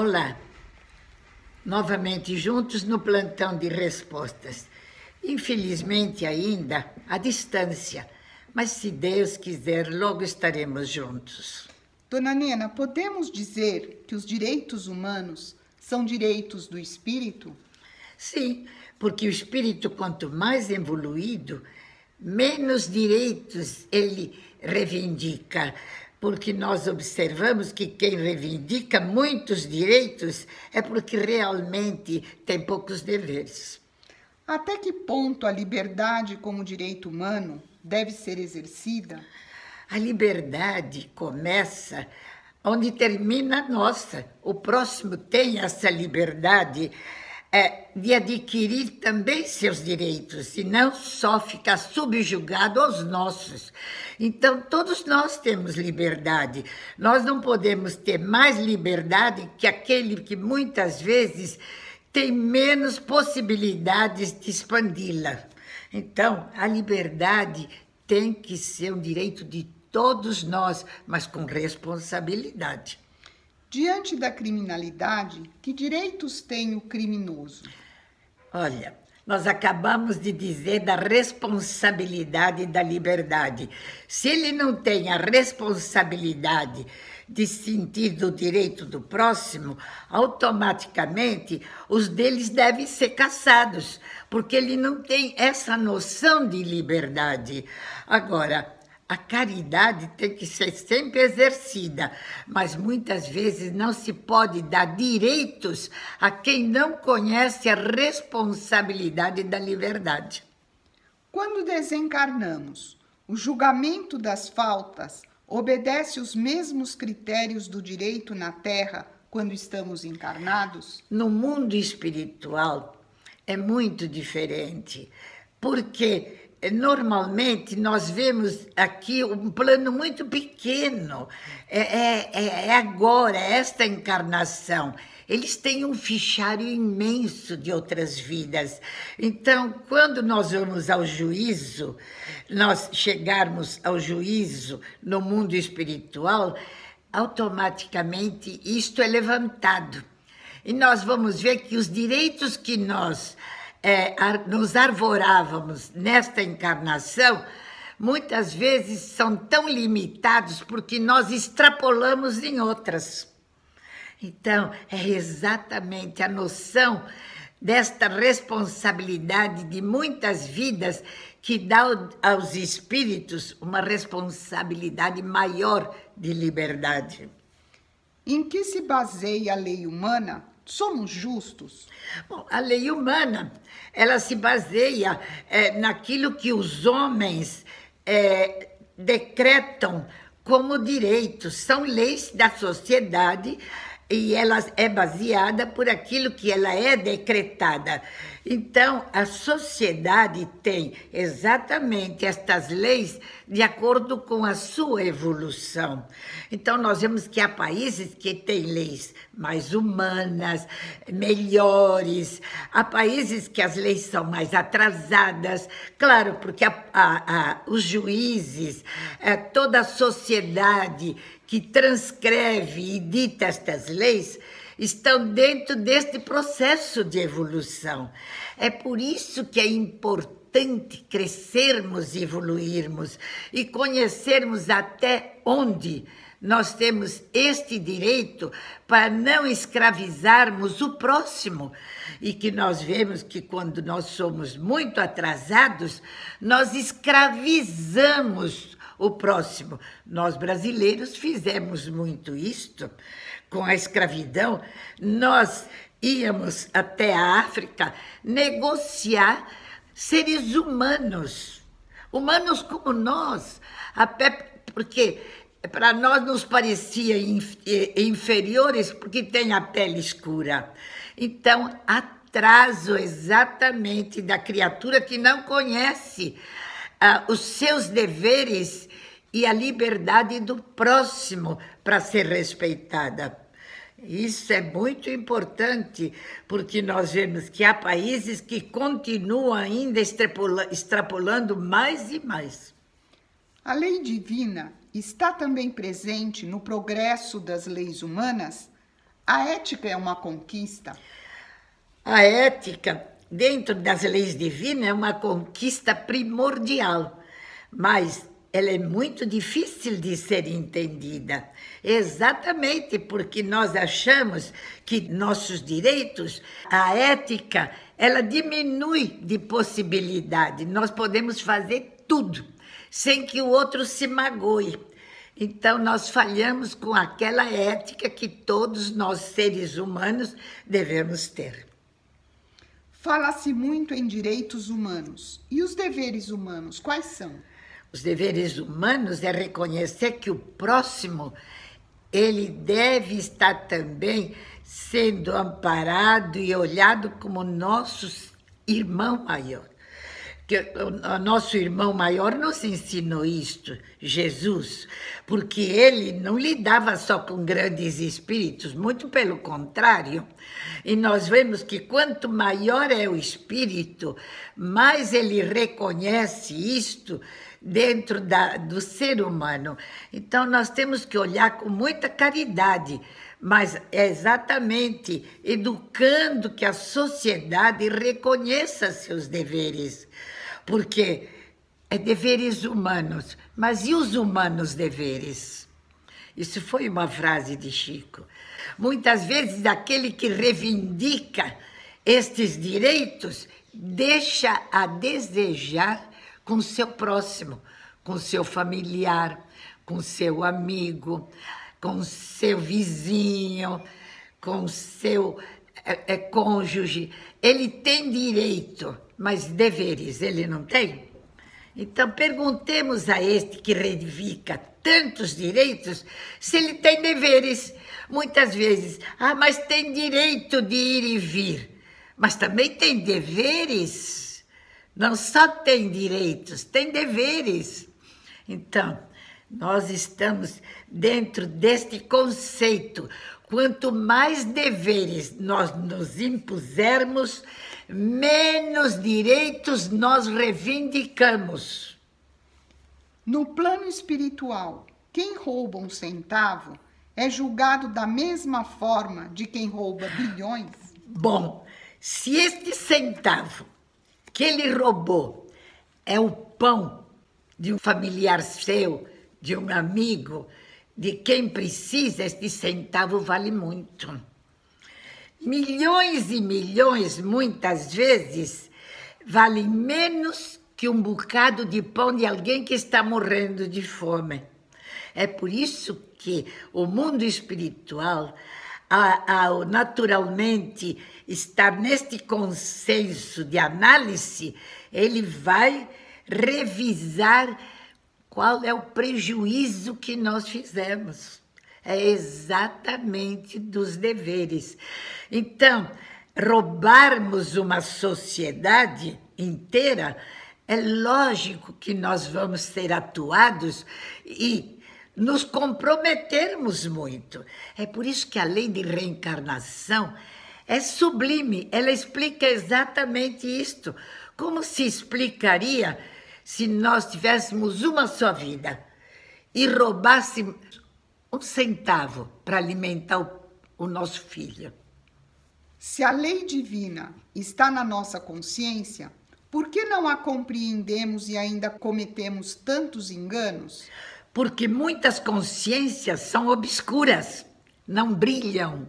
Olá, novamente juntos no plantão de respostas. Infelizmente ainda à distância, mas se Deus quiser, logo estaremos juntos. Dona Nena, podemos dizer que os direitos humanos são direitos do espírito? Sim, porque o espírito, quanto mais evoluído, menos direitos ele reivindica. Porque nós observamos que quem reivindica muitos direitos é porque realmente tem poucos deveres. Até que ponto a liberdade como direito humano deve ser exercida? A liberdade começa onde termina a nossa. O próximo tem essa liberdade de adquirir também seus direitos e não só ficar subjugado aos nossos. Então, todos nós temos liberdade. Nós não podemos ter mais liberdade que aquele que muitas vezes tem menos possibilidades de expandi-la. Então, a liberdade tem que ser um direito de todos nós, mas com responsabilidade. Diante da criminalidade, que direitos tem o criminoso? Olha, nós acabamos de dizer da responsabilidade da liberdade. Se ele não tem a responsabilidade de sentir do direito do próximo, automaticamente os deles devem ser caçados, porque ele não tem essa noção de liberdade. Agora, a caridade tem que ser sempre exercida, mas muitas vezes não se pode dar direitos a quem não conhece a responsabilidade da liberdade. Quando desencarnamos, o julgamento das faltas obedece os mesmos critérios do direito na Terra quando estamos encarnados? No mundo espiritual é muito diferente, porque normalmente nós vemos aqui um plano muito pequeno. É agora, esta encarnação. Eles têm um fichário imenso de outras vidas. Então, quando nós vamos ao juízo, nós chegarmos ao juízo no mundo espiritual, automaticamente isto é levantado. E nós vamos ver que os direitos que nós nos arvorávamos nesta encarnação, muitas vezes são tão limitados porque nós extrapolamos em outras. Então, é exatamente a noção desta responsabilidade de muitas vidas que dá aos espíritos uma responsabilidade maior de liberdade. Em que se baseia a lei humana? Somos justos? Bom, a lei humana, ela se baseia naquilo que os homens decretam como direitos. São leis da sociedade e ela é baseada por aquilo que ela é decretada. Então, a sociedade tem exatamente estas leis de acordo com a sua evolução. Então, nós vemos que há países que têm leis mais humanas, melhores. Há países que as leis são mais atrasadas. Claro, porque os juízes, toda a sociedade que transcreve e dita estas leis, estão dentro deste processo de evolução. É por isso que é importante crescermos e evoluirmos e conhecermos até onde nós temos este direito para não escravizarmos o próximo. E que nós vemos que quando nós somos muito atrasados, nós escravizamos o próximo. Nós brasileiros fizemos muito isto com a escravidão. Nós íamos até a África negociar seres humanos, humanos como nós, porque para nós nos parecia inferiores porque tem a pele escura. Então, atraso exatamente da criatura que não conhece os seus deveres e a liberdade do próximo para ser respeitada. Isso é muito importante, porque nós vemos que há países que continuam ainda extrapolando mais e mais. A lei divina está também presente no progresso das leis humanas? A ética é uma conquista? A ética, dentro das leis divinas, é uma conquista primordial, mas ela é muito difícil de ser entendida, exatamente porque nós achamos que nossos direitos, a ética, ela diminui de possibilidade. Nós podemos fazer tudo, sem que o outro se magoe. Então, nós falhamos com aquela ética que todos nós, seres humanos, devemos ter. Fala-se muito em direitos humanos. E os deveres humanos, quais são? Os deveres humanos é reconhecer que o próximo, ele deve estar também sendo amparado e olhado como nosso irmão maior. Que o nosso irmão maior nos ensinou isto, Jesus, porque ele não lidava só com grandes espíritos, muito pelo contrário. E nós vemos que quanto maior é o espírito, mais ele reconhece isto dentro do ser humano. Então, nós temos que olhar com muita caridade, mas é exatamente educando que a sociedade reconheça seus deveres, porque é deveres humanos, mas e os humanos deveres? Isso foi uma frase de Chico. Muitas vezes, aquele que reivindica estes direitos deixa a desejar com seu próximo, com seu familiar, com seu amigo, com seu vizinho, com seu cônjuge. Ele tem direito, mas deveres ele não tem? Então, perguntemos a este que reivindica tantos direitos se ele tem deveres. Muitas vezes, mas tem direito de ir e vir, mas também tem deveres. Não só tem direitos, tem deveres. Então, nós estamos dentro deste conceito. Quanto mais deveres nós nos impusermos, menos direitos nós reivindicamos. No plano espiritual, quem rouba um centavo é julgado da mesma forma de quem rouba bilhões? Bom, se este centavo que ele roubou é o pão de um familiar seu, de um amigo, de quem precisa, este centavo vale muito. Milhões e milhões, muitas vezes, valem menos que um bocado de pão de alguém que está morrendo de fome. É por isso que o mundo espiritual, ao naturalmente estar neste consenso de análise, ele vai revisar qual é o prejuízo que nós fizemos. É exatamente dos deveres. Então, roubarmos uma sociedade inteira, é lógico que nós vamos ser atuados e nos comprometermos muito. É por isso que a lei de reencarnação é sublime. Ela explica exatamente isto. Como se explicaria se nós tivéssemos uma só vida e roubasse um centavo para alimentar o nosso filho? Se a lei divina está na nossa consciência, por que não a compreendemos e ainda cometemos tantos enganos? Porque muitas consciências são obscuras, não brilham.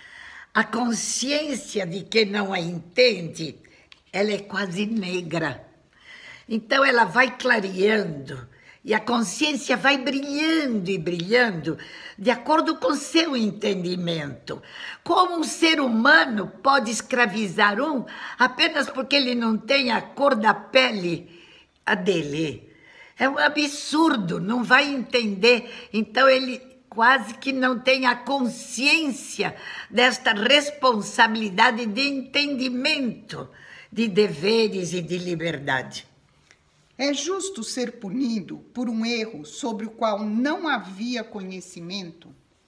A consciência de quem não a entende, ela é quase negra. Então ela vai clareando e a consciência vai brilhando e brilhando de acordo com seu entendimento. Como um ser humano pode escravizar um apenas porque ele não tem a cor da pele a dele? É um absurdo, não vai entender. Então ele quase que não tem a consciência desta responsabilidade de entendimento de deveres e de liberdade. É justo ser punido por um erro sobre o qual não havia conhecimento?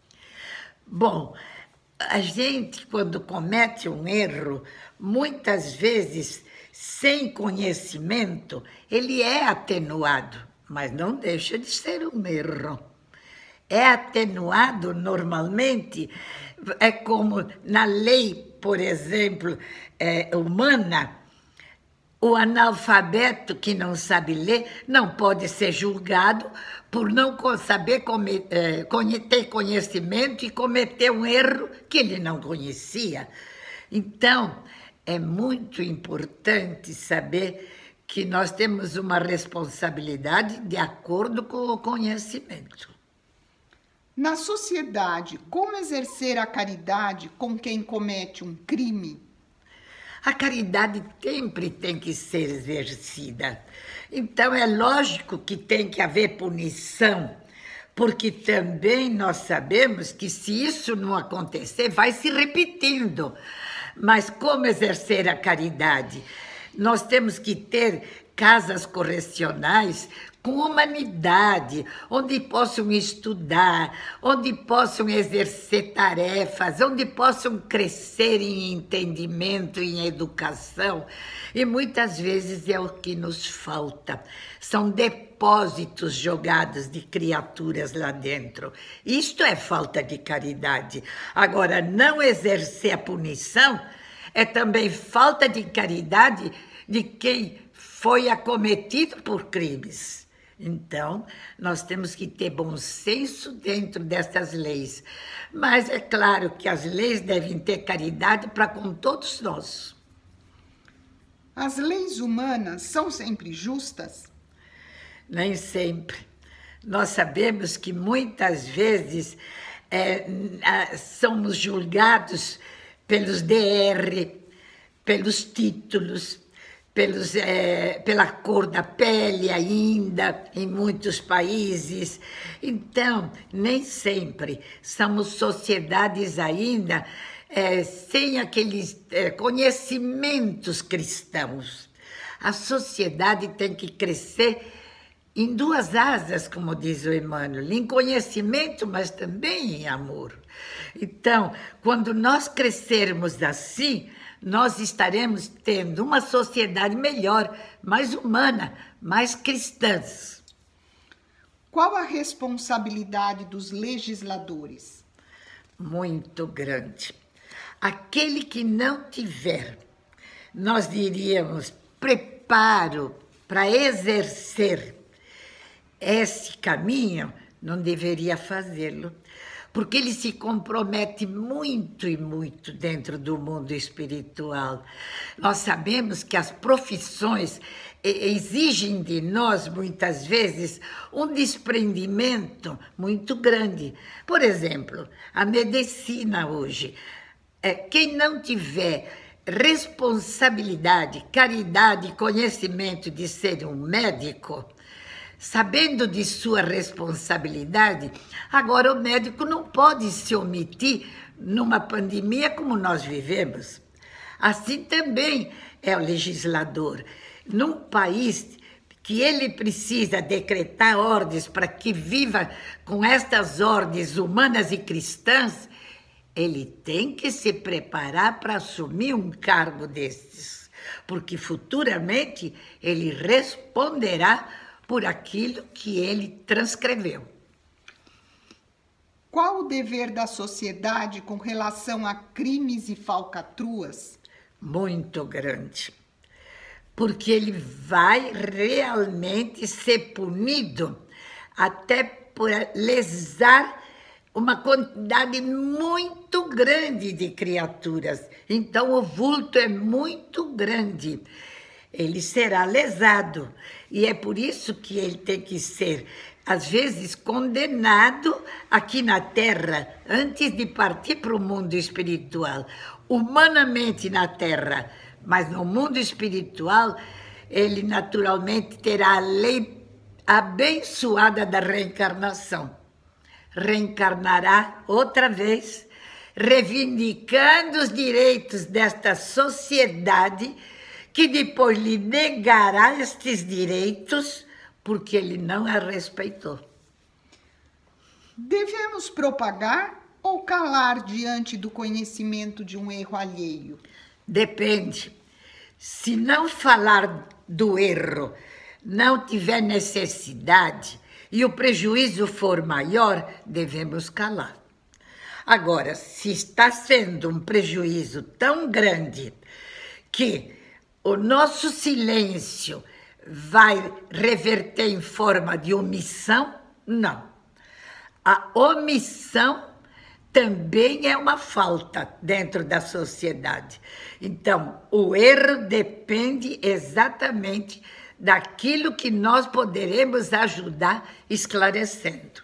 Bom, a gente, quando comete um erro, muitas vezes, sem conhecimento, ele é atenuado, mas não deixa de ser um erro. É atenuado normalmente É como na lei, por exemplo, humana, o analfabeto que não sabe ler não pode ser julgado por não saber ter conhecimento e cometer um erro que ele não conhecia. Então, é muito importante saber que nós temos uma responsabilidade de acordo com o conhecimento. Na sociedade, como exercer a caridade com quem comete um crime? A caridade sempre tem que ser exercida. Então, é lógico que tem que haver punição, porque também nós sabemos que se isso não acontecer, vai se repetindo. Mas como exercer a caridade? Nós temos que ter casas correcionais com humanidade, onde possam estudar, onde possam exercer tarefas, onde possam crescer em entendimento, em educação. E muitas vezes é o que nos falta. São depósitos jogados de criaturas lá dentro. Isto é falta de caridade. Agora, não exercer a punição é também falta de caridade de quem foi acometido por crimes. Então, nós temos que ter bom senso dentro dessas leis. Mas é claro que as leis devem ter caridade para com todos nós. As leis humanas são sempre justas? Nem sempre. Nós sabemos que muitas vezes somos julgados pelos DR, pelos títulos, pela cor da pele ainda, em muitos países. Então, nem sempre somos sociedades ainda sem aqueles conhecimentos cristãos. A sociedade tem que crescer em duas asas, como diz o Emmanuel, em conhecimento, mas também em amor. Então, quando nós crescermos assim, nós estaremos tendo uma sociedade melhor, mais humana, mais cristã. Qual a responsabilidade dos legisladores? Muito grande. Aquele que não tiver, nós diríamos, preparo para exercer esse caminho, não deveria fazê-lo, porque ele se compromete muito e muito dentro do mundo espiritual. Nós sabemos que as profissões exigem de nós, muitas vezes, um desprendimento muito grande. Por exemplo, a medicina hoje. Quem não tiver responsabilidade, caridade e conhecimento de ser um médico, sabendo de sua responsabilidade, agora o médico não pode se omitir numa pandemia como nós vivemos. Assim também é o legislador. Num país que ele precisa decretar ordens para que viva com estas ordens humanas e cristãs, ele tem que se preparar para assumir um cargo destes, porque futuramente ele responderá por aquilo que ele transcreveu. Qual o dever da sociedade com relação a crimes e falcatruas? Muito grande. Porque ele vai realmente ser punido até por lesar uma quantidade muito grande de criaturas. Então, o vulto é muito grande. Ele será lesado. E é por isso que ele tem que ser, às vezes, condenado aqui na Terra, antes de partir para o mundo espiritual. Humanamente na Terra, mas no mundo espiritual, ele naturalmente terá a lei abençoada da reencarnação. Reencarnará outra vez, reivindicando os direitos desta sociedade, que depois lhe negará estes direitos, porque ele não a respeitou. Devemos propagar ou calar diante do conhecimento de um erro alheio? Depende. Se não falar do erro, não tiver necessidade e o prejuízo for maior, devemos calar. Agora, se está sendo um prejuízo tão grande que o nosso silêncio vai reverter em forma de omissão, não. A omissão também é uma falta dentro da sociedade. Então, o erro depende exatamente daquilo que nós poderemos ajudar esclarecendo.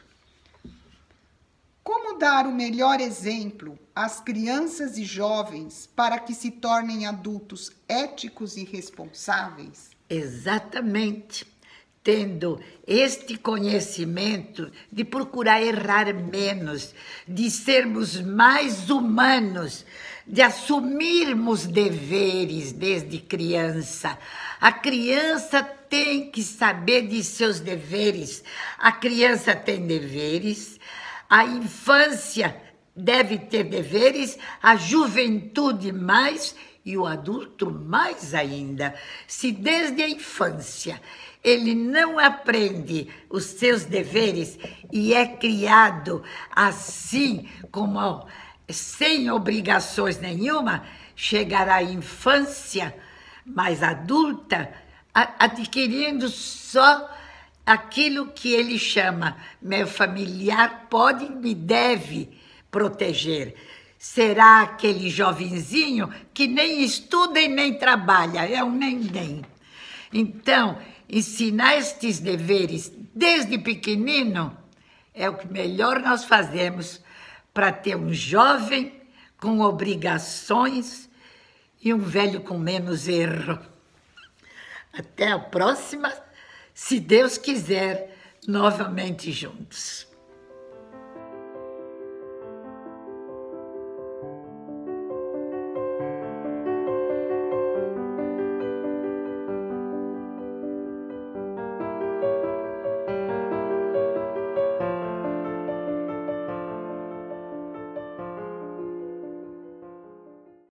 Como dar o melhor exemplo às crianças e jovens para que se tornem adultos éticos e responsáveis? Exatamente. Tendo este conhecimento de procurar errar menos, de sermos mais humanos, de assumirmos deveres desde criança. A criança tem que saber de seus deveres. A criança tem deveres, a infância deve ter deveres, a juventude mais e o adulto mais ainda. Se desde a infância ele não aprende os seus deveres e é criado assim, como sem obrigações nenhuma, chegará à infância mais adulta, adquirindo só aquilo que ele chama, meu familiar pode e me deve proteger. Será aquele jovenzinho que nem estuda e nem trabalha, é um neném. Então, ensinar estes deveres desde pequenino é o que melhor nós fazemos para ter um jovem com obrigações e um velho com menos erro. Até a próxima, se Deus quiser, novamente juntos.